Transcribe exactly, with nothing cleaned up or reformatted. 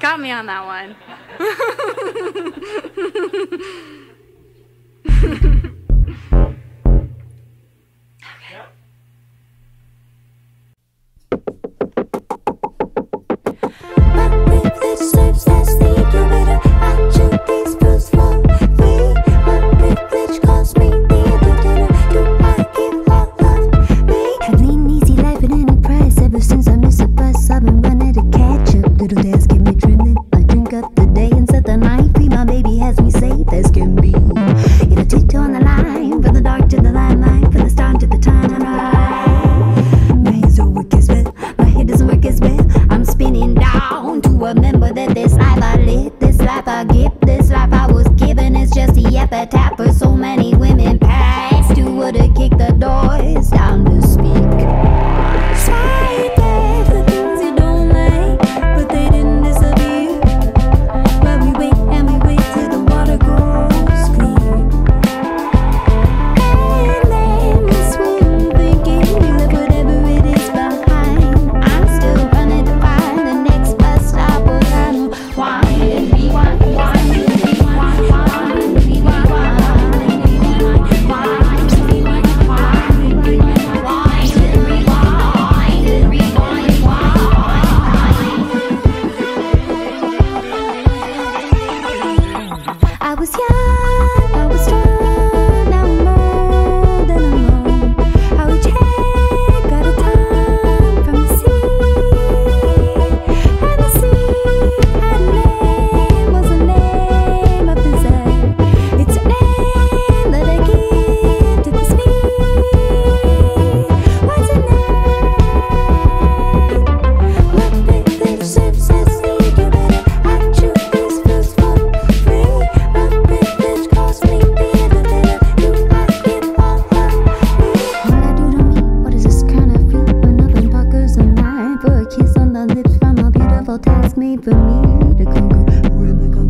got me on that one. Remember that this life I live, this life I give, this life I was given is just the epitaph for so many women past who would've kicked the doors down to speak. Say that the things you don't like, but they didn't disappear. But we wait and we wait till the water goes clear. And then we swim thinking that whatever it is behind, I'm still running to find the next bus stop. Wine and rewind, wine and rewind, wine and rewind, wine and rewind, wine and rewind, wine and rewind, wine and rewind, I was young, I was strong, now I'm old and alone. I would check out of time from the sea, and the sea had a name, was the name of desire. It's a name that I give to this feeling. What's a name? What privilege serves as the you better I choose these foods for free. What privilege costs me the little you I give all of me. All I do to me, what is this kind of feat? When nothing puckers a mind for a kiss on the lips from a beautiful task made for me to conquer. When I come